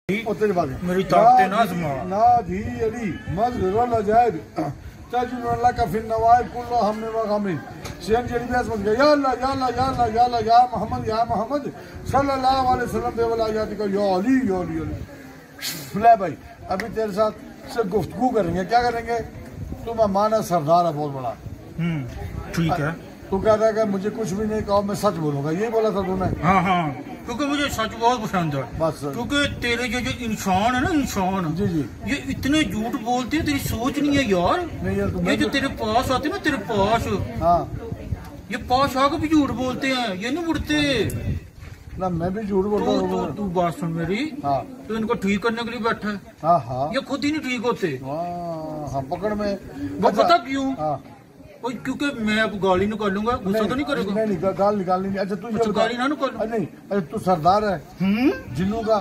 मेरी ताकतें ना आजमा ना भी अली मज़रल अजायब तजुल्ला का फिन नवाइब कुल्लो हमने वगामिन शेन जड़ी बेस मत गया या अल्लाह या अल्लाह या अल्लाह या अल्लाह या मोहम्मद सल्लल्लाहु अलैहि वसल्लम पे वाला याद का या अली ले भाई अभी तेरे साथ से गुफ्तगू करेंगे। क्या करेंगे? तू मेहमान सरदार है बहुत बड़ा। ठीक है। तू कहता है कि मुझे कुछ भी नहीं कहो, मैं सच बोलूंगा, यही बोला था तूने? हाँ हाँ, क्योंकि मुझे सच बहुत पसंद है। बस क्योंकि तेरे जो इंसान है ना, इंसान जी जी ये इतने झूठ बोलते हैं, तेरी सोच नहीं है यार। नहीं यार, ये जो तेरे पास आते हैं ना, तेरे पास हाँ ये पास आके भी झूठ बोलते हैं, ये नहीं उड़ते ना। मैं भी झूठ बोलता हूँ। तू बात सुन मेरी। हाँ तो इनको ठीक करने के लिए बैठा है। हाँ हाँ ये खुद ही नहीं ठीक होते। हाँ पकड़ में वो पता क्यों? हाँ क्योंकि मैं अब गाली निकालूंगा, गुस्सा तो नहीं करेगा? नहीं गाल निकालनी नहीं। अच्छा तू ये गाली ना निकाल। नहीं अच्छा तू सरदार है जिन्नू का।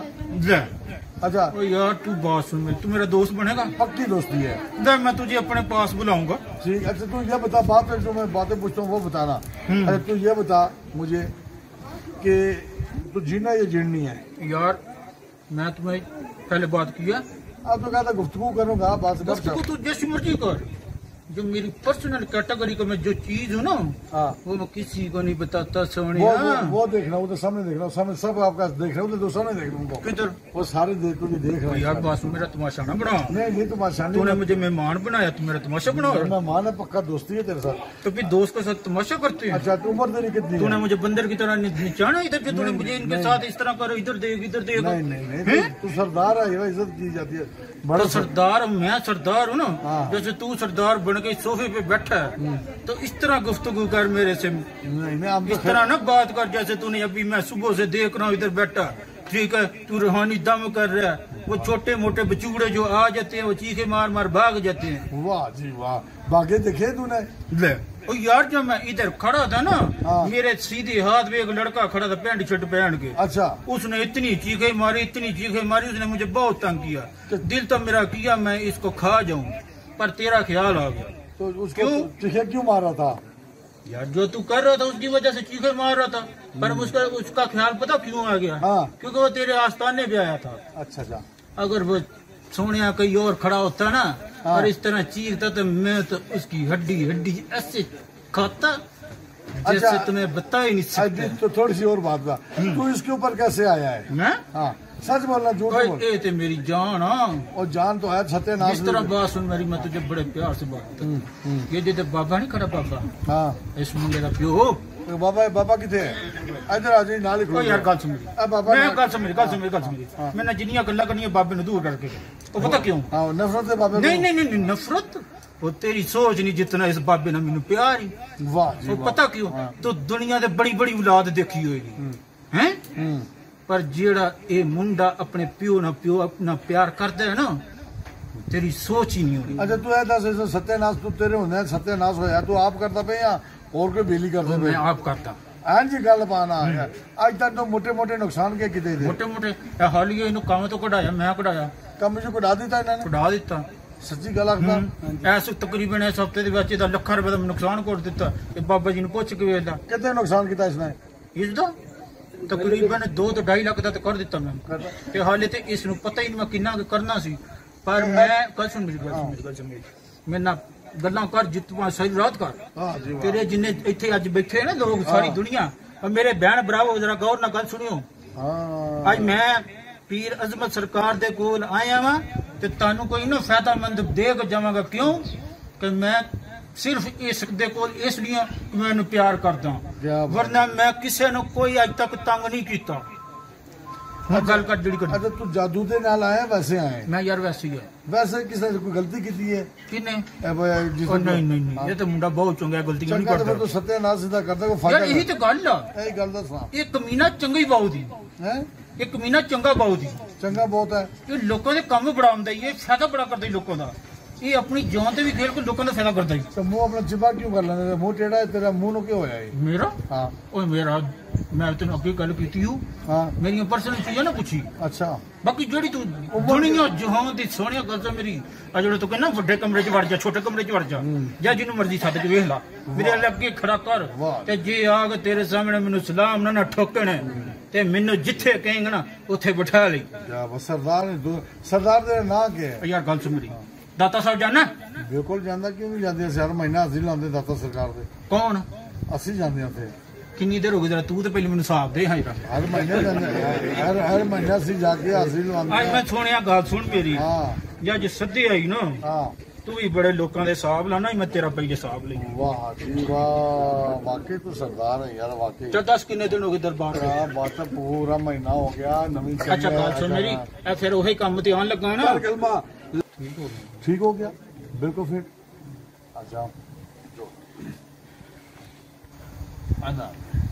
अच्छा यार तू बात सुन मेरी, तू मेरा दोस्त बनेगा? पक्की दोस्ती है। देख मैं तुझे अपने पास बुलाऊंगा। ठीक। अच्छा तू ये बता, बात जो मैं बातें पूछता हूँ वो बताना। अच्छा तू ये बता मुझे कि तू जीना या जीनी है? यार मैं तुम्हें पहले बात किया। अब तो कहता गुफ्तगू करूंगा, बात गुफ्तगू तू जैसी मर्जी कर। जो मेरी पर्सनल कैटेगरी का मैं जो चीज हूँ ना, वो मैं किसी को नहीं बताता। सोनिया वो देख रहा हूँ, तो सामने देख रहा हूँ, सामने सब आपका देख रहा हूँ, तो सामने देख रहा हूँ। किधर? वो सारे देख रहा हूँ। यार बात मेरा तमाशा ना बना। नहीं ये तमाशा नहीं। तूने मुझे मेहमान बनाया, तू मेरा तमाशा बना। मेहमान है, पक्का दोस्ती है तेरे साथ। तो फिर दोस्त के साथ तमाशा करते हैं। अच्छा तू उम्र तेरी कितनी? तूने मुझे बंदर की तरह निचाना इधर के, तूने मुझे इनके साथ इस तरह करो, इधर देख इधर देख। नहीं तू सरदार है, इज्जत की जाती है। बड़ा सरदार मैं सरदार हूँ ना। जैसे तू सरदार बन के सोफे पे बैठा है, तो इस तरह गुफ्तगू कर मेरे से। इस तरह ना बात कर जैसे तूने अभी मैं सुबह से देख रहा हूँ इधर बैठा। ठीक है, तू रूहानी दम कर रहा है। वो छोटे मोटे बचूड़े जो आ जाते हैं, वो चीखे मार मार भाग जाते हैं। वाह जी वाह, भागे देखे तूने? ले यार जब मैं इधर खड़ा था ना, मेरे सीधे हाथ में एक लड़का खड़ा था पैंट शर्ट पहन के। अच्छा। उसने इतनी चीखें मारी, इतनी चीखें मारी, उसने मुझे बहुत तंग किया। दिल तो मेरा किया मैं इसको खा जाऊं, पर तेरा ख्याल आ गया। तो उसको चीखे क्यों मार रहा था? यार जो तू कर रहा था उसकी वजह से चीखे मार रहा था, पर उसका ख्याल पता क्यों आ गया? क्योंकि वो तेरे आस्थाने पे आया था। अच्छा। अगर वो सोनिया कहीं और खड़ा होता ना और इस तरह चीखता, तो मैं तो उसकी हड्डी ऐसे खाता जैसे अच्छा, तुम्हें बता ही नहीं सकते। तो थोड़ी सी और बात बता, तू इसके ऊपर कैसे आया है? मैं? हाँ सच बोलना, झूठ बोल। ये तो मेरी जान। और जान तो है सत्यानाश। इस तरह बात सुन मेरी, मैं तुझे बड़े प्यार से बात। ये जो बाबा नहीं खड़ा, बाबा हाँ इस मुंडे का प्यो। तो बाबा किथे है? इधर आ जाइए नाल ही। यार गल सुन मेरी, मैंने जिन्नियां गल्लां करनियां बाबे नूं दूर करके। तो पता क्यों? नफरत है बाबे? नहीं नफरत, वो तेरी सोच नहीं जितना इस बाबे ने मैनू प्यार ही। वाह जी वाह। पता क्यों? तो दुनिया दे बड़ी बड़ी औलाद देखी होगी हैं, पर जेड़ा ये मुंडा अपने प्यो अपना प्यार करता है ना, तेरी सोच ही नहीं होगी। अच्छा तू दस सत्यानाश तू तेरे होने सत्यानाश होया तू आप करता पे या और कोई बेली करता पे? मैं आप करता। हाँ जी गल पाना अज तक तो मोटे मोटे नुकसान के किते थे? मोटे हालिए इन्हू काम तो कढ़ाया, मैं कढ़ाया। कम जो कढ़ा दिता इन्होंने? कढ़ा दिता। सच्ची गल आखदा? ऐस तकरीबन इस हफ्ते दे विच इहदा लाखां रुपए दा नुकसान कर दिता। बाबा जी नूं पुछ के वेखदा कितने नुकसान किया इसने? इसदा तकरीबन 2 तो 2.5 लाख का तो कर दिता मैं। ते हाले ते इस नूं पता ही नहीं मैं किन्ना करना सी। पर मैं कल सुन मेरी मैं ना गल्लां कर जितना सारी रात कर। तेरे जिन्ने इत्थे अज बैठे ना लोग, सारी दुनिया और मेरे बहन भरावो, जरा गौर नाल गल सुनियो। अज मैं पीर अजमत सरकार दे कोल आया वां ते तानू कोई ना फायदामंद दे के जावांगा। क्यों कि मैं सिर्फ इस दे कोल इसलिए मैं इन्हू प्यार करदा, वरना मैं किसी ने कोई अज तक तंग नहीं किया। गल कर जड़ी कर। अच्छा तू जादू दे नाल आया वैसे आए? मैं यार वैसे ही है। वैसे किसी ने कोई गलती की है? किने? नहीं ये तो मुंडा बहुत चंगा, गलती नहीं करता। तो सत्यानाश सीधा करदा को फायदा। यार यही तो गल आ। यही गल दसा, ये कमीना चंगा ही बहुत ही है। ये कमीना चंगा बहुत ही चंगा बहुत है। ये लोगों के काम बड़ा आंदा, ये फायदा बड़ा करदा लोगों का। ये अपनी जान ते भी खेल के लोगों का फायदा करदा है। तो मुंह अपना चिपा क्यों कर लेने? मुंह टेढ़ा है तेरा, मुंह नु क्यों होया है? मेरा? हां ओए मेरा मैं तेन अगे गल कीती हूं। हां मेरी पर्सनल चीज है ना पूछी। अच्छा बाकी जेड़ी तू दुनिया जहां दी सोहणिया गल से मेरी आ जेड़ा तू कहना बड़े कमरे च वड़ जा, छोटे कमरे च वड़ जा, या जिन्नू मर्जी सद के वेख ला, मेरे अगे खड़ा कर ते जे आ के तेरे सामने मैनू सलाम ना ठोकण ਤੇ ਮੈਨੂੰ ਜਿੱਥੇ ਕਹੇਂਗਾ ਨਾ ਉੱਥੇ ਬਿਠਾ ਲਈ। क्या बस सरदार ने सरदार दे ना के ਯਾਰ ਗੱਲ ਸੁਣ ਮੇਰੀ, ਦਾਤਾ ਸਾਹਿਬ ਜਾਣਾ? बिल्कुल जांदा क्यों नहीं जांदे हर महीना ਅਸੀਂ ਲਾਉਂਦੇ ਦਾਤਾ ਸਰਕਾਰ ਦੇ। ਕੌਣ? ਅਸੀਂ ਜਾਂਦੇ ਹਾਂ ਉੱਥੇ। ਕਿੰਨੀ ਦੇਰ ਹੋ ਗਈ ਜਰਾ ਤੂੰ ਤੇ ਪਹਿਲੇ ਮੈਨੂੰ ਹਿਸਾਬ ਦੇ। ਹਾਂ ਯਾਰ हर महीने ਜਾਂਦੇ हर महीना ਅਸੀਂ ਜਾ ਕੇ ਹਾਜ਼ਰੀ ਲਵਾਉਂਦੇ ਅੱਜ ਮੈਂ ਸੁਣਿਆ, ਗੱਲ ਸੁਣ ਮੇਰੀ, ਹਾਂ ਜਾਂ ਜੇ ਸੱਦੇ ਆਈ ਨਾ ਹਾਂ। ਤੂੰ ਵੀ ਬੜੇ ਲੋਕਾਂ ਦੇ ਹਿਸਾਬ ਲਾਣਾ, ਮੈਂ ਤੇਰਾ ਪਹਿਲੇ ਹਿਸਾਬ ਲਈ। वाह जी वाह, वाकई तू सरदार है यार वाकई। ਚੱਲ ਦੱਸ ਕਿੰਨੇ ਦਿਨ ਹੋ ਗਏ ਦਰਬਾਰ ਦੇ? बात पूरा महीना हो गया नवी। ਅੱਛਾ ਗੱਲ ਸੁਣ ਮੇਰੀ, ਇਹ ਫਿਰ ਉਹੀ ਕੰਮ ਤੇ ਆਉਣ ਲੱਗਾ ਨਾ। ठीक हो गया बिल्कुल फिट। आ जाओ ਆਂਦਾ